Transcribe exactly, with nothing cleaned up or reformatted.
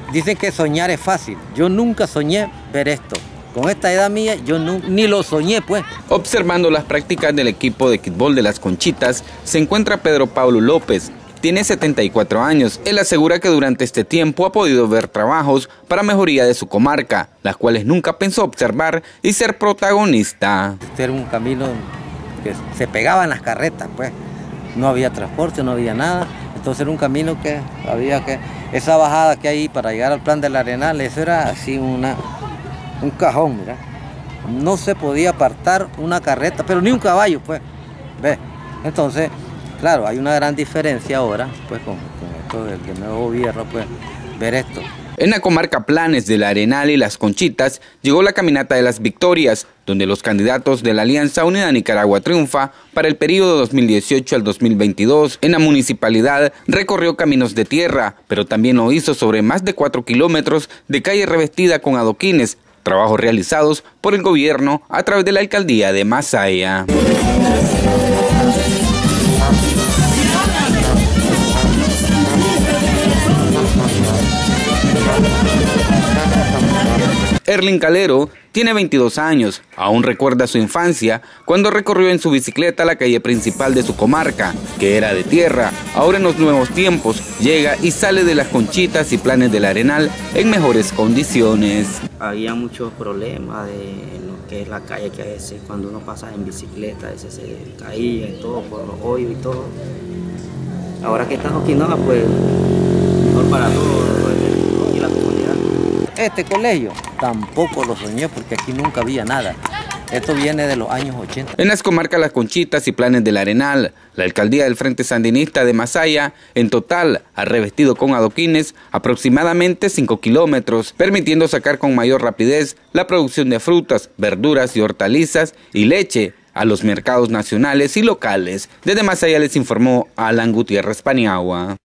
dicen que soñar es fácil. Yo nunca soñé ver esto. Con esta edad mía, yo no, ni lo soñé, pues. Observando las prácticas del equipo de kickball de Las Conchitas, se encuentra Pedro Pablo López. Tiene setenta y cuatro años. Él asegura que durante este tiempo ha podido ver trabajos para mejoría de su comarca, las cuales nunca pensó observar y ser protagonista. Este era un camino que se pegaban las carretas, pues. No había transporte, no había nada. Entonces era un camino que había que... Esa bajada que hay para llegar al Plan del Arenal, eso era así una... un cajón, mira. No se podía apartar una carreta, pero ni un caballo, pues. ¿Ves? Entonces, claro, hay una gran diferencia ahora, pues, con, con esto del, del nuevo gobierno, pues, ver esto. En la comarca Planes del Arenal y Las Conchitas llegó la Caminata de las Victorias, donde los candidatos de la Alianza Unida Nicaragua Triunfa para el periodo dos mil dieciocho al dos mil veintidós en la municipalidad recorrió caminos de tierra, pero también lo hizo sobre más de cuatro kilómetros de calle revestida con adoquines, trabajos realizados por el gobierno a través de la alcaldía de Masaya. Erling Calero tiene veintidós años, aún recuerda su infancia cuando recorrió en su bicicleta la calle principal de su comarca, que era de tierra. Ahora en los nuevos tiempos llega y sale de Las Conchitas y Planes del Arenal en mejores condiciones. Había muchos problemas de lo que es la calle, que a veces cuando uno pasa en bicicleta a veces se caía y todo por los hoyos y todo. Ahora que estamos aquí, no, pues mejor para todos y la comunidad. Este colegio tampoco lo soñé porque aquí nunca había nada. Esto viene de los años ochenta. En las comarcas Las Conchitas y Planes del Arenal, la alcaldía del Frente Sandinista de Masaya, en total, ha revestido con adoquines aproximadamente cinco kilómetros, permitiendo sacar con mayor rapidez la producción de frutas, verduras y hortalizas y leche a los mercados nacionales y locales. Desde Masaya les informó Alan Gutiérrez Paniagua.